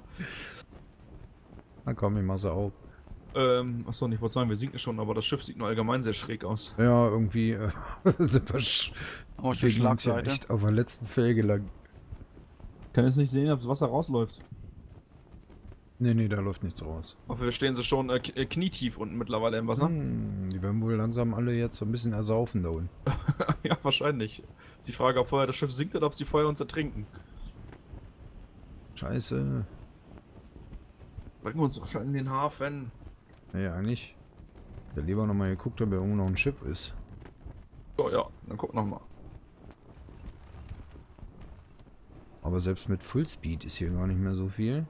Speaker 3: Na komm, ich mach sie auf.
Speaker 1: Ähm, achso, ich wollte sagen, wir sinken schon, aber das Schiff sieht nur allgemein sehr schräg aus.
Speaker 3: Ja, irgendwie äh, sind wir sch
Speaker 2: Oh, schon
Speaker 3: gegen uns ja
Speaker 2: Schlagseite.
Speaker 3: echt auf der letzten Felge lang.
Speaker 1: Kann jetzt nicht sehen, ob das Wasser rausläuft.
Speaker 3: Nee, nee, da läuft nichts raus.
Speaker 1: Aber wir stehen sie schon äh, k- äh, knietief unten mittlerweile im Wasser.
Speaker 3: Hm, die werden wohl langsam alle jetzt so ein bisschen ersaufen da unten.
Speaker 1: Ja, wahrscheinlich. Ist die Frage, ob vorher das Schiff sinkt oder ob sie vorher uns ertrinken.
Speaker 3: Scheiße.
Speaker 1: Bringen wir uns doch schon in den Hafen.
Speaker 3: Nee, eigentlich. Ich hätte lieber nochmal geguckt, ob irgendwo noch ein Schiff ist.
Speaker 1: So, ja, dann guck nochmal.
Speaker 3: Aber selbst mit Fullspeed ist hier gar nicht mehr so viel.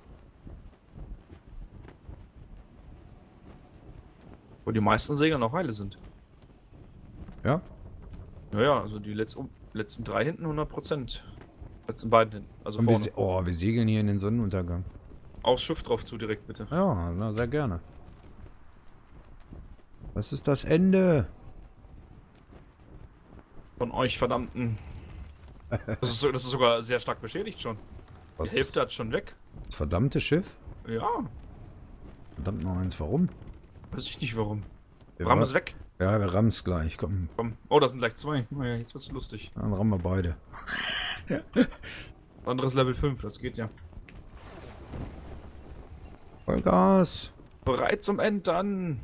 Speaker 1: Wo die meisten Segel noch heile sind.
Speaker 3: Ja?
Speaker 1: Naja, also die letz oh, letzten drei hinten hundert Prozent. Letzten beiden hinten. Also
Speaker 3: Und wir,
Speaker 1: vorne.
Speaker 3: se- oh, wir segeln hier in den Sonnenuntergang.
Speaker 1: Aufs Schiff drauf zu direkt, bitte.
Speaker 3: Ja, na, sehr gerne. Das ist das Ende.
Speaker 1: Von euch, verdammten. Das ist, so, das ist sogar sehr stark beschädigt schon.
Speaker 3: Was
Speaker 1: Die Hälfte hat schon weg.
Speaker 3: das verdammte Schiff?
Speaker 1: Ja,
Speaker 3: Verdammt noch eins, warum?
Speaker 1: weiß ich nicht warum.
Speaker 3: Wir
Speaker 1: Ram
Speaker 3: ra-
Speaker 1: ist weg.
Speaker 3: Ja, wir rammen es gleich. Komm,
Speaker 1: Komm. Oh, da sind gleich zwei. Naja, jetzt wird's lustig.
Speaker 3: dann rammen wir beide.
Speaker 1: Anderes Level fünf, das geht ja.
Speaker 3: Vollgas.
Speaker 1: Bereit zum Entern.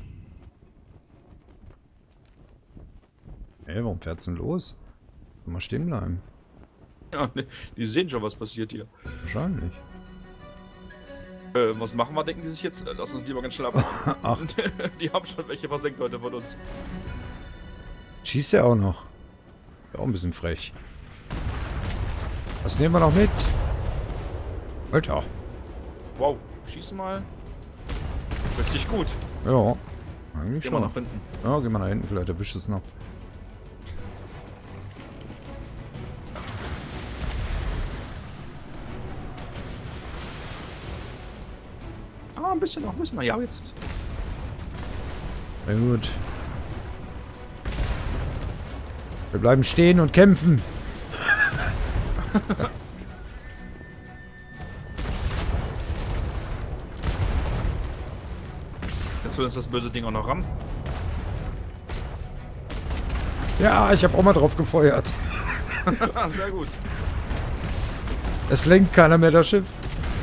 Speaker 3: Ey, warum fährt's denn los? Soll mal stehen bleiben.
Speaker 1: Ja, ne, die sehen schon, was passiert hier.
Speaker 3: Wahrscheinlich.
Speaker 1: Äh, was machen wir, denken die sich jetzt? Äh, Lass uns lieber ganz schnell abhauen.
Speaker 3: Ach.
Speaker 1: Die haben schon welche versenkt heute von uns.
Speaker 3: Schießt er auch noch. Ja, auch ein bisschen frech. Was nehmen wir noch mit? Alter.
Speaker 1: Wow, schieß mal. Richtig gut.
Speaker 3: Ja, eigentlich
Speaker 1: Gehen wir
Speaker 3: schon.
Speaker 1: nach hinten.
Speaker 3: Ja, geh mal nach hinten, vielleicht erwischt es noch.
Speaker 1: Ah, ein bisschen noch, ein bisschen noch. Ja, jetzt.
Speaker 3: Na gut. Wir bleiben stehen und kämpfen.
Speaker 1: Jetzt will uns das böse Ding auch noch ran.
Speaker 3: Ja, ich habe auch mal drauf gefeuert.
Speaker 1: Sehr gut.
Speaker 3: Es lenkt keiner mehr das Schiff.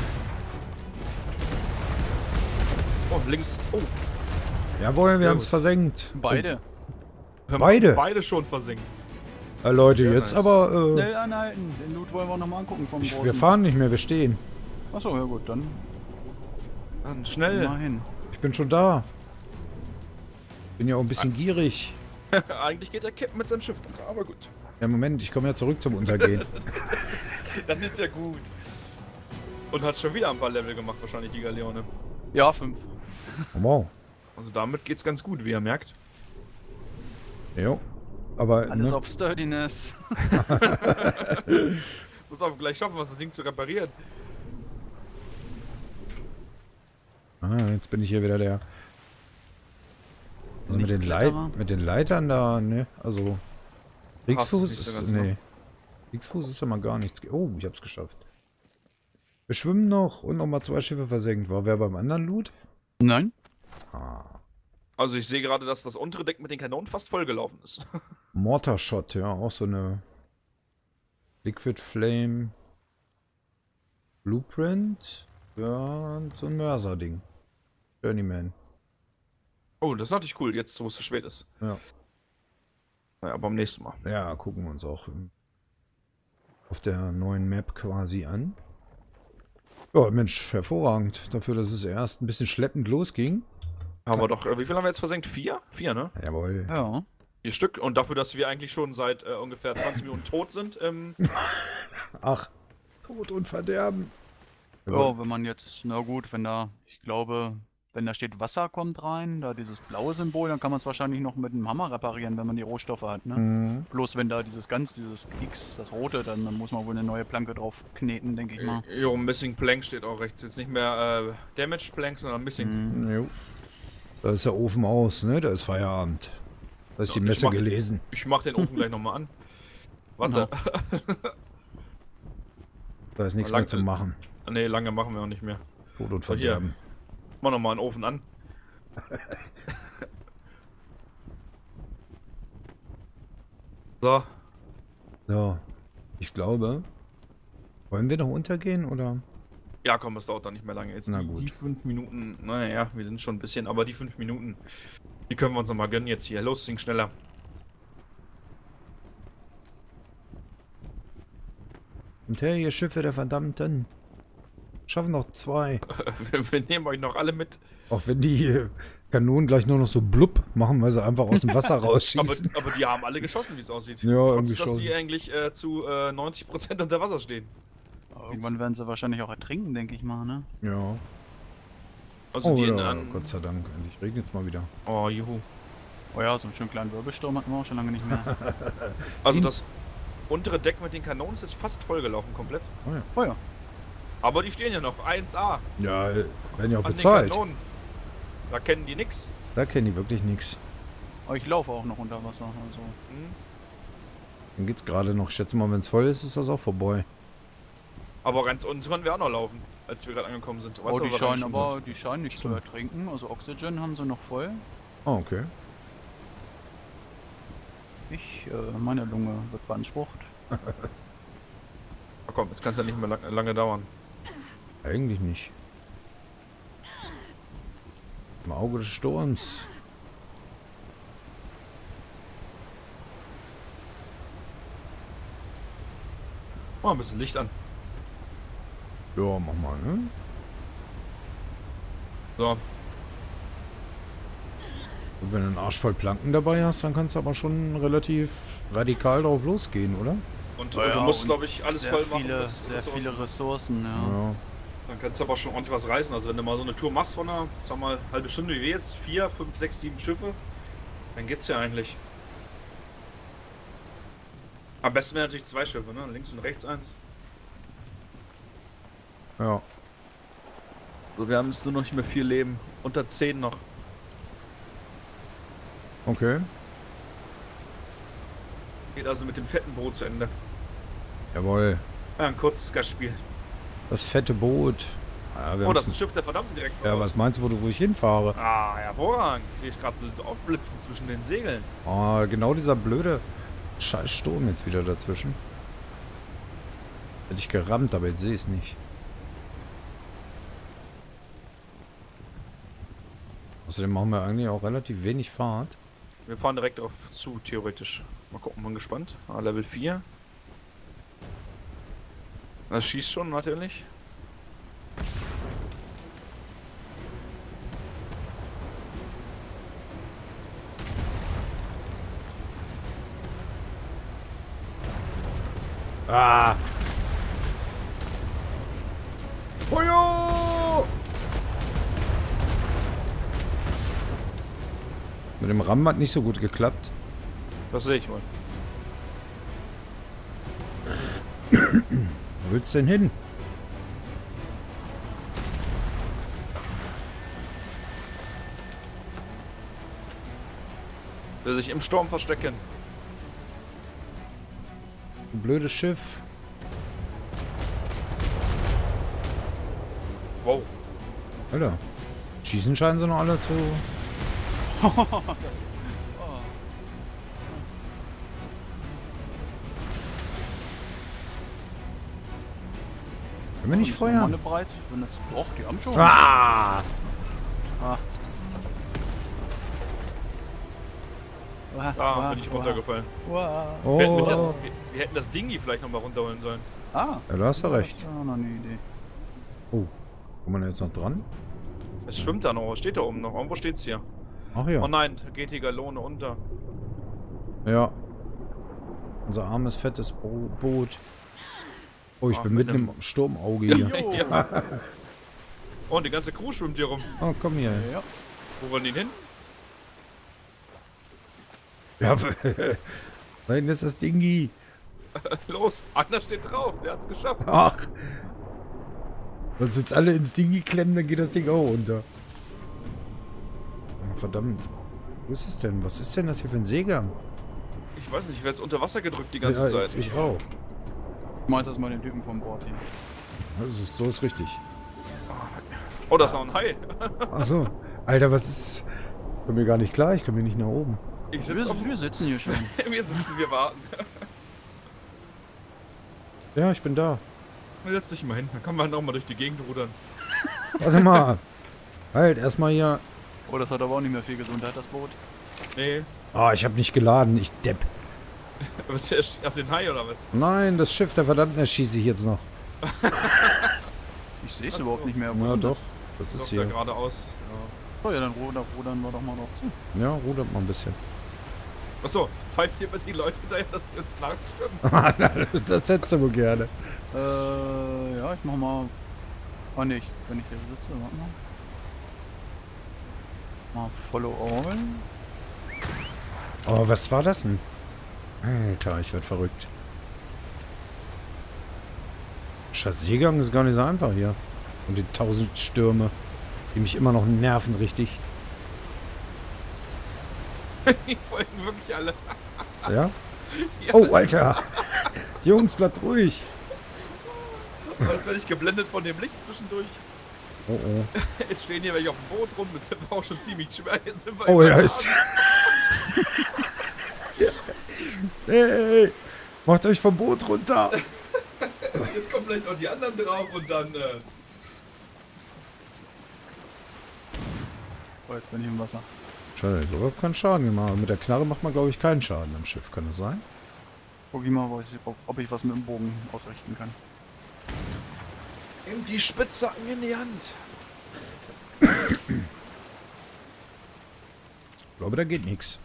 Speaker 1: Oh, links. Oh,
Speaker 3: Jawohl, wir
Speaker 1: Sehr
Speaker 3: haben es
Speaker 1: gut.
Speaker 3: versenkt.
Speaker 2: Beide.
Speaker 1: wir haben
Speaker 3: Beide?
Speaker 1: Beide schon versenkt.
Speaker 3: Äh, Leute,
Speaker 1: Sehr
Speaker 3: jetzt
Speaker 1: nice.
Speaker 3: aber... Äh,
Speaker 2: Schnell anhalten. Den Loot wollen wir nochmal angucken vom
Speaker 3: ich,
Speaker 2: Großen.
Speaker 3: wir fahren nicht mehr, wir stehen.
Speaker 2: Achso, ja gut, dann
Speaker 1: Dann schnell.
Speaker 2: mal hin.
Speaker 3: Ich bin schon da. Bin ja auch ein bisschen gierig.
Speaker 1: Eigentlich geht der Captain mit seinem Schiff runter, aber gut.
Speaker 3: Ja, Moment, ich komme ja zurück zum Untergehen.
Speaker 1: Dann ist ja gut. Und hat schon wieder ein paar Level gemacht, wahrscheinlich die Galeone.
Speaker 2: Ja, fünf.
Speaker 3: Oh, wow.
Speaker 1: Also damit geht's ganz gut, wie ihr merkt.
Speaker 3: Jo. Aber,
Speaker 2: Alles
Speaker 3: ne?
Speaker 2: auf Sturdiness.
Speaker 1: Muss auf, gleich schaffen, was das Ding zu reparieren.
Speaker 3: Ah, jetzt bin ich hier wieder der. Also mit
Speaker 2: Nicht
Speaker 3: den, Leit
Speaker 2: Kletterer?
Speaker 3: mit den Leitern da, ne? Also. Kriegsfuß
Speaker 1: nicht so
Speaker 3: ist.
Speaker 1: ganz,
Speaker 3: Nee.
Speaker 1: ne?
Speaker 3: Kriegsfuß ist ja mal gar nichts. Oh, ich hab's geschafft. Wir schwimmen noch und nochmal zwei Schiffe versenkt. War wer beim anderen Loot?
Speaker 2: Nein?
Speaker 3: Ah.
Speaker 1: Also ich sehe gerade, dass das untere Deck mit den Kanonen fast vollgelaufen ist.
Speaker 3: Mortar Shot, ja, auch so eine Liquid Flame Blueprint. Ja, und so ein Mörser-Ding. Journeyman.
Speaker 1: Oh, das ist natürlich cool, jetzt wo es zu spät ist.
Speaker 3: Ja.
Speaker 1: Naja, beim nächsten Mal.
Speaker 3: Ja, gucken wir uns auch im- auf der neuen Map quasi an. Ja, Mensch, hervorragend. Dafür, dass es erst ein bisschen schleppend losging.
Speaker 1: Aber doch, äh, wie viel haben wir jetzt versenkt? Vier? Vier, ne?
Speaker 3: Jawohl.
Speaker 2: Ja.
Speaker 1: Vier Stück. Und dafür, dass wir eigentlich schon seit äh, ungefähr zwanzig Minuten tot sind, ähm,
Speaker 3: Ach, Tod und Verderben.
Speaker 2: Ja, wenn man jetzt, na gut, wenn da, ich glaube, wenn da steht Wasser kommt rein, da dieses blaue Symbol, dann kann man es wahrscheinlich noch mit einem Hammer reparieren, wenn man die Rohstoffe hat, ne?
Speaker 3: Mhm.
Speaker 2: Bloß wenn da dieses ganz, dieses X, das rote, dann, dann muss man wohl eine neue Planke drauf kneten, denke ich mal.
Speaker 1: Jo, Missing Plank steht auch rechts. Jetzt nicht mehr äh, Damaged Plank, sondern Missing.
Speaker 2: Mhm.
Speaker 3: Jo. Da ist der Ofen aus, ne? Da ist Feierabend. Da ist
Speaker 1: Ja,
Speaker 3: die
Speaker 1: ich
Speaker 3: Messe
Speaker 1: mach-
Speaker 3: gelesen.
Speaker 1: Ich mach den Ofen gleich nochmal an. Warte.
Speaker 3: Da ist nichts
Speaker 1: Lang-
Speaker 3: mehr zu machen.
Speaker 1: Ne, lange machen wir auch nicht mehr.
Speaker 3: Tod und
Speaker 1: So, hier.
Speaker 3: Verderben.
Speaker 1: Mach nochmal einen Ofen an. So.
Speaker 3: So. Ich glaube. Wollen wir noch untergehen oder?
Speaker 1: Ja, komm, es dauert doch nicht mehr lange. Jetzt
Speaker 3: Na
Speaker 1: die,
Speaker 3: gut.
Speaker 1: die fünf Minuten. Naja, wir sind schon ein bisschen, aber die fünf Minuten, die können wir uns nochmal gönnen jetzt hier. Los, sing schneller.
Speaker 3: Und hey, ihr Schiffe der Verdammten. Schaffen noch zwei.
Speaker 1: wir, wir nehmen euch noch alle mit.
Speaker 3: Auch wenn die äh, Kanonen gleich nur noch so blub machen, weil sie einfach aus dem Wasser
Speaker 1: Aber,
Speaker 3: rausschießen.
Speaker 1: aber die haben alle geschossen, wie es aussieht.
Speaker 3: Ja,
Speaker 1: Trotz,
Speaker 3: irgendwie
Speaker 1: dass
Speaker 3: schon.
Speaker 1: die eigentlich äh, zu äh, neunzig Prozent unter Wasser stehen.
Speaker 2: Aber irgendwann werden sie wahrscheinlich auch ertrinken, denke ich mal, ne?
Speaker 3: Ja.
Speaker 1: Also
Speaker 3: Oh
Speaker 1: die in
Speaker 3: ja,
Speaker 1: an.
Speaker 3: Gott sei Dank. Endlich regnet's mal wieder.
Speaker 1: Oh, juhu.
Speaker 2: Oh ja, so einen schönen kleinen Wirbelsturm hatten wir auch schon lange nicht mehr.
Speaker 1: Also
Speaker 3: In-
Speaker 1: das untere Deck mit den Kanonen ist jetzt fast vollgelaufen komplett.
Speaker 3: Oh ja.
Speaker 2: Oh ja.
Speaker 1: Aber die stehen ja noch. eins A.
Speaker 3: Ja, äh, werden ja auch
Speaker 1: An den
Speaker 3: bezahlt.
Speaker 1: Kanonen. Da kennen die nix.
Speaker 3: Da kennen die wirklich nichts.
Speaker 2: Aber ich laufe auch noch unter Wasser, also.
Speaker 1: Hm?
Speaker 3: Dann geht's gerade noch. Ich schätze mal, wenn es voll ist, ist das auch vorbei.
Speaker 1: Aber ganz unten konnten wir auch noch laufen, als wir gerade angekommen sind. Weißt
Speaker 2: Oh,
Speaker 1: du,
Speaker 2: die
Speaker 1: wo wir
Speaker 2: scheinen
Speaker 1: reingeschwommen
Speaker 2: aber, die scheinen nicht zu ertrinken. Also Oxygen haben sie noch voll.
Speaker 3: Oh, okay.
Speaker 2: Ich, äh, meine Lunge wird beansprucht.
Speaker 1: sind? Na komm, jetzt kann es ja nicht mehr lang, lange dauern.
Speaker 3: Eigentlich nicht. Im Auge des Sturms.
Speaker 1: Oh, ein bisschen Licht an.
Speaker 3: Ja, mach mal, ne?
Speaker 1: So,
Speaker 3: Und wenn du einen Arsch voll Planken dabei hast, dann kannst du aber schon relativ radikal drauf losgehen, oder?
Speaker 1: und
Speaker 2: Ja,
Speaker 1: äh, du
Speaker 2: ja,
Speaker 1: musst,
Speaker 2: und
Speaker 1: glaube ich, alles
Speaker 2: sehr
Speaker 1: voll machen.
Speaker 2: Viele,
Speaker 1: bis-
Speaker 2: sehr
Speaker 1: bis
Speaker 2: viele
Speaker 1: raus.
Speaker 2: Ressourcen, ja.
Speaker 3: Ja.
Speaker 1: Dann kannst du aber schon ordentlich was reißen. Also wenn du mal so eine Tour machst von einer, sag mal, halbe Stunde wie wir jetzt, vier, fünf, sechs, sieben Schiffe, dann geht's ja eigentlich. Am besten wären natürlich zwei Schiffe, ne? Links und rechts eins.
Speaker 3: Ja.
Speaker 1: So, wir haben jetzt nur noch nicht mehr viel Leben. Unter zehn noch.
Speaker 3: Okay.
Speaker 1: Geht also mit dem fetten Boot zu Ende.
Speaker 3: Jawohl.
Speaker 1: Ja, ein kurzes Gastspiel.
Speaker 3: Das fette Boot. Ja, wir
Speaker 1: Oh, das ist
Speaker 3: haben's-
Speaker 1: ein Schiff der Verdammten direkt
Speaker 3: ja,
Speaker 1: voraus.
Speaker 3: was meinst du, wo, du, wo ich hinfahre?
Speaker 1: Ah, hervorragend. Ich sehe es gerade so aufblitzen zwischen den Segeln.
Speaker 3: Oh, genau dieser blöde scheiß Sturm jetzt wieder dazwischen. Hätte ich gerammt, aber jetzt sehe ich es nicht. Außerdem machen wir eigentlich auch relativ wenig Fahrt.
Speaker 1: Wir fahren direkt auf zu, theoretisch. Mal gucken, bin gespannt. Ah, Level vier. Das schießt schon natürlich.
Speaker 3: Ah! Feuer! Mit dem Ram hat nicht so gut geklappt.
Speaker 1: Das sehe ich mal.
Speaker 3: Wo willst du denn hin?
Speaker 1: Will sich im Sturm verstecken.
Speaker 3: Ein blödes Schiff.
Speaker 1: Wow.
Speaker 3: Alter. Schießen scheinen sie noch alle zu.
Speaker 2: das, oh.
Speaker 3: Können wir nicht
Speaker 2: Ist noch mal
Speaker 3: feuern?
Speaker 2: eine Breit, wenn das doch, die haben schon.
Speaker 3: Ah!
Speaker 2: Ah. Uah,
Speaker 1: Da
Speaker 2: uah,
Speaker 1: bin ich
Speaker 2: uah,
Speaker 1: runtergefallen.
Speaker 2: uah.
Speaker 3: Oh.
Speaker 1: Wir, hätten das, wir, wir hätten das Dingi vielleicht nochmal runterholen sollen.
Speaker 2: Ah,
Speaker 3: Ja, da hast du recht.
Speaker 2: das ist auch noch eine Idee.
Speaker 3: Oh. Kommt man jetzt noch dran?
Speaker 1: Es schwimmt da noch, steht da oben noch. Irgendwo steht's hier.
Speaker 3: Ach ja.
Speaker 1: Oh nein, da geht die Galone unter.
Speaker 3: Ja. Unser armes, fettes Bo Boot. Oh, ich
Speaker 1: Ah,
Speaker 3: bin
Speaker 1: mit
Speaker 3: mitten
Speaker 1: einem-
Speaker 3: im Sturmauge hier.
Speaker 2: Jo.
Speaker 1: Ja. Oh, und die ganze Crew schwimmt hier rum.
Speaker 3: Oh, komm hier.
Speaker 2: Ja.
Speaker 1: Wo wollen die hin?
Speaker 3: Ja, da hinten ist das Dingi.
Speaker 1: Los, einer steht drauf, der hat's geschafft.
Speaker 3: Ach. Wenn uns jetzt alle ins Dingi klemmen, dann geht das Ding auch unter. Oh, verdammt. Wo ist es denn? Was ist denn das hier für ein Seegang?
Speaker 1: Ich weiß nicht, ich werde jetzt unter Wasser gedrückt die ganze
Speaker 3: Ja,
Speaker 1: Zeit.
Speaker 3: Ich auch.
Speaker 2: Ich schmeiß erstmal den Typen vom Bord hier.
Speaker 3: Also, so ist richtig.
Speaker 1: Oh, da ist noch ein Hai.
Speaker 3: Ach so. Alter, was ist... Ich komme mir gar nicht klar. Ich komme hier nicht nach oben.
Speaker 1: Ich sitze auf
Speaker 2: Wir, wir sitzen hier schon.
Speaker 1: wir sitzen, wir warten.
Speaker 3: Ja, ich bin da.
Speaker 1: Setz dich mal hin, dann kann man auch mal durch die Gegend rudern.
Speaker 3: Warte mal. Halt, erstmal hier...
Speaker 2: Oh, das hat aber auch nicht mehr viel Gesundheit, das Boot.
Speaker 1: Nee.
Speaker 3: Ah, ich habe nicht geladen. Ich depp.
Speaker 1: Was ist der, aus den Hai oder was?
Speaker 3: Nein, das Schiff, der verdammten erschieße ich jetzt noch.
Speaker 2: Ich sehe es
Speaker 1: Ach so.
Speaker 2: überhaupt nicht mehr. Wo ist
Speaker 3: Ja,
Speaker 2: denn
Speaker 3: doch.
Speaker 2: das?
Speaker 3: Das ist
Speaker 1: Läuft da
Speaker 3: hier.
Speaker 1: geradeaus.
Speaker 2: Oh ja, dann rudern, rudern wir doch mal drauf zu.
Speaker 3: Ja, rudert mal ein bisschen.
Speaker 1: Achso, pfeift ihr mal die Leute hinterher, dass sie uns nachstimmen?
Speaker 3: Das hättest du wohl gerne.
Speaker 2: Äh, ja, ich mach mal. Ah, ne, ich- wenn ich hier sitze, warte mal. Mal Follow All.
Speaker 3: Oh, was war das denn? Alter, ich werd verrückt. Scheiß Seegang ist gar nicht so einfach hier. Und die tausend Stürme, die mich immer noch nerven, richtig.
Speaker 1: Die folgen wirklich alle.
Speaker 3: Ja?
Speaker 1: Ja,
Speaker 3: Oh, Alter! Jungs, bleibt ruhig!
Speaker 1: als werde ich geblendet von dem Licht zwischendurch.
Speaker 3: Oh, oh.
Speaker 1: Jetzt stehen hier welche auf dem Boot rum, das ist aber auch schon ziemlich schwer. Jetzt sind wir
Speaker 3: Oh,
Speaker 1: im
Speaker 3: ja,
Speaker 1: Hafen.
Speaker 3: ist... Hey, macht euch vom Boot runter!
Speaker 1: Jetzt kommen vielleicht auch die anderen drauf und dann. Äh,
Speaker 2: Oh, jetzt bin ich im Wasser.
Speaker 3: Schade, ich habe keinen Schaden gemacht. Mit der Knarre macht man, glaube ich, keinen Schaden am Schiff. Kann das sein?
Speaker 2: Guck ich mal, weiß ich, ob, ob ich was mit dem Bogen ausrichten kann.
Speaker 1: Nimm die Spitzhacken in die Hand.
Speaker 3: Ich glaube, da geht nichts.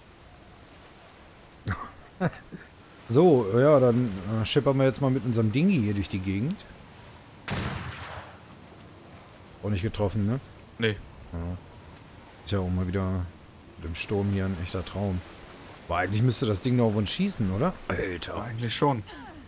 Speaker 3: So, ja, dann äh, schippern wir jetzt mal mit unserem Dingi hier durch die Gegend. Auch nicht getroffen, ne?
Speaker 1: Nee.
Speaker 3: Ja. Ist ja auch mal wieder mit dem Sturm hier ein echter Traum. Aber eigentlich müsste das Ding noch auf uns schießen, oder? Alter.
Speaker 1: Eigentlich schon.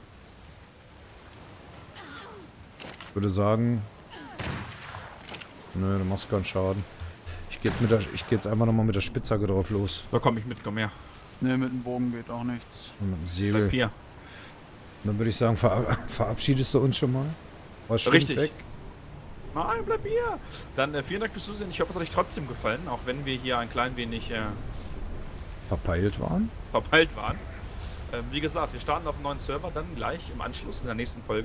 Speaker 3: Ich würde sagen... Nö, du machst keinen Schaden. Ich gehe jetzt, mit der, ich geh jetzt einfach nochmal mit der Spitzhacke drauf los.
Speaker 1: Da komme ich mit, komm her.
Speaker 2: Ne, mit dem Bogen geht auch nichts.
Speaker 3: Und mit dem
Speaker 1: Bleib
Speaker 3: Säbel.
Speaker 1: hier.
Speaker 3: Dann würde ich sagen, ver verabschiedest du uns schon mal? Was schwimmt
Speaker 1: Richtig.
Speaker 3: weg?
Speaker 1: Nein, bleib hier. Dann äh, vielen Dank fürs Zusehen. Ich hoffe, es hat euch trotzdem gefallen, auch wenn wir hier ein klein wenig äh,
Speaker 3: Verpeilt waren?
Speaker 1: verpeilt waren. Ähm, wie gesagt, wir starten auf einem neuen Server dann gleich im Anschluss in der nächsten Folge.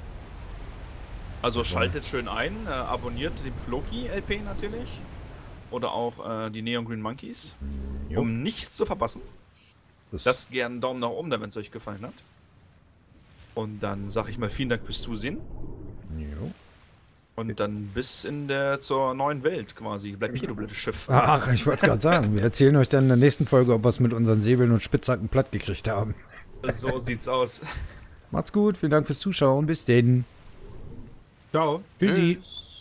Speaker 1: Also schaltet schön ein, äh, abonniert den Floki-L P natürlich. Oder auch äh, die Neon Green Monkeys.
Speaker 3: Jo.
Speaker 1: Um nichts zu verpassen. Lasst gerne einen Daumen nach oben da, wenn es euch gefallen hat. Und dann sage ich mal vielen Dank fürs Zusehen.
Speaker 3: Jo.
Speaker 1: Und dann bis in der zur neuen Welt quasi. Bleibt hier, du blödes Schiff.
Speaker 3: Ach, ich wollte es gerade sagen. Wir erzählen euch dann in der nächsten Folge, ob wir es mit unseren Säbeln und Spitzhacken platt gekriegt haben.
Speaker 1: So sieht's aus.
Speaker 3: Macht's gut, vielen Dank fürs Zuschauen. Bis denn.
Speaker 1: Ciao.
Speaker 3: Tschüssi.
Speaker 2: Tschüss.